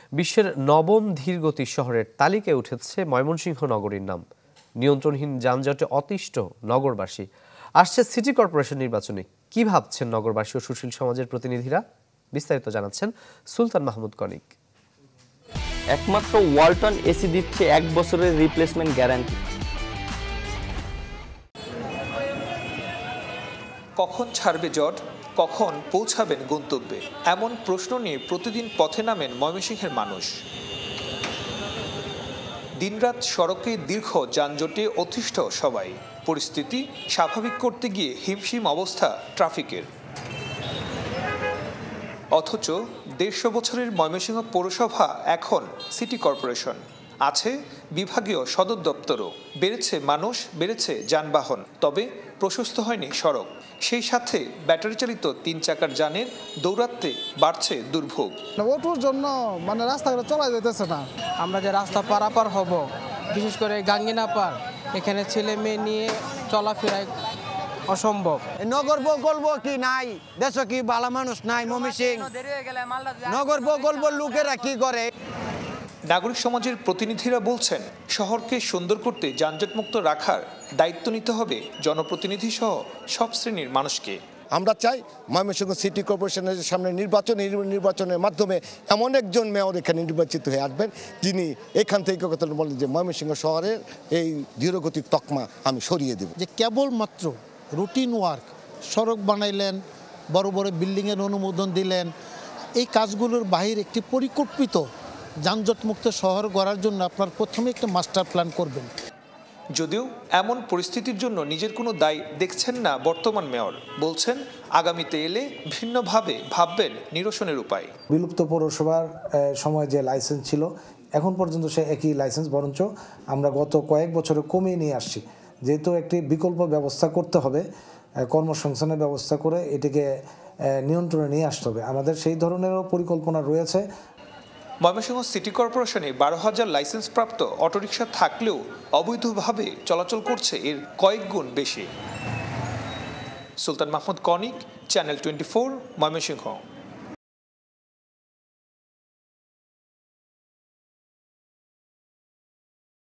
বিশ্বের নবম ধীরগতির শহরের তালিকায় উঠেছে ময়মনসিংহ নগরীর নাম। নিয়ন্ত্রণহীন যানজটে অতিষ্ঠ নগরবাসী। আসছে সিটি কর্পোরেশন নির্বাচনে কি ভাবছেন নগরবাসী ও সুশীল সমাজের প্রতিনিধিরা? বিস্তারিত জানাচ্ছেন সুলতান মাহমুদ কনিক। একমাত্র ওয়ালটন এসি দিচ্ছে 1 বছরের রিপ্লেসমেন্ট গ্যারান্টি। কখন ছাড়বে জট, কখন পৌঁছাবেন গন্তব্যে, এমন প্রশ্ন নিয়ে প্রতিদিন পথে নামেন ময়মনসিংহের মানুষ। দিনরাত সড়কে দীর্ঘ যানজটে অতিষ্ঠ সবাই। পরিস্থিতি স্বাভাবিক করতে গিয়ে হিমশিম অবস্থা ট্রাফিকের। অথচ 150 বছরের ময়মনসিংহ পৌরসভা এখন সিটি কর্পোরেশন। আছে বিভাগীয় সদর দপ্তরও। বেড়েছে মানুষ, বেড়েছে যানবাহন, তবে প্রশস্ত হয়নি সড়ক। সেই সাথে ব্যাটারি চালিত 3 চাকার যানের দৌরাত্মে বাড়ছে দুর্ভোগ। ওটোর জন্য রাস্তাঘাটে চলা যেতেছে না। আমরা যে রাস্তা পারাপার হব, বিশেষ করে গাঙ্গিনা পার, এখানে ছেলে মেয়ে নিয়ে চলাফেরায় অসম্ভব। নগর প্রকল্প কি নাই, দেশ কি ভালো মানুষ নাই ময়মনসিংহ নগর প্রকল্প লোকেরা কি করে? নাগরিক সমাজের প্রতিনিধিরা বলছেন, শহরকে সুন্দর করতে যানজটমুক্ত রাখার দায়িত্ব নিতে হবে জনপ্রতিনিধি সহ সব শ্রেণীর মানুষকে। আমরা চাই ময়মনসিংহ সিটি কর্পোরেশনের সামনে নির্বাচনের মাধ্যমে এমন একজন মেয়র এখানে নির্বাচিত হয়ে আসবেন যিনি এখান থেকে কথা বলেন যে ময়মনসিংহ শহরের এই ধীরগতির তকমা আমি সরিয়ে দেব। যে কেবলমাত্র রুটিন ওয়ার্ক, সড়ক বানাইলেন, বড় বড় বিল্ডিংয়ের অনুমোদন দিলেন, এই কাজগুলোর বাহিরে একটি পরিকল্পিত যানজটমুক্ত শহর গড়ার জন্য আপনার প্রথমে একটা মাস্টার প্ল্যান করবেন। যদিও এমন পরিস্থিতির জন্য নিজের কোনো দায় দেখছেন না বর্তমান মেয়র। বলছেন, আগামীতে এলে ভিন্নভাবে ভাববেন নিরসনের উপায়। বিলুপ্ত পৌরসভার সময় যে লাইসেন্স ছিল, এখন পর্যন্ত সে একই লাইসেন্স, বরঞ্চ আমরা গত কয়েক বছরে কমিয়ে নিয়ে আসছি। যেহেতু একটি বিকল্প ব্যবস্থা করতে হবে, কর্মসংস্থানের ব্যবস্থা করে এটিকে নিয়ন্ত্রণে নিয়ে আসতে হবে। আমাদের সেই ধরনেরও পরিকল্পনা রয়েছে। ময়মনসিংহ সিটি কর্পোরেশনে 12,000 লাইসেন্সপ্রাপ্ত অটোরিকশা থাকলেও অবৈধভাবে চলাচল করছে এর কয়েক গুণ বেশি। সুলতান মাহমুদ কনিক, চ্যানেল 24, ময়মনসিংহ।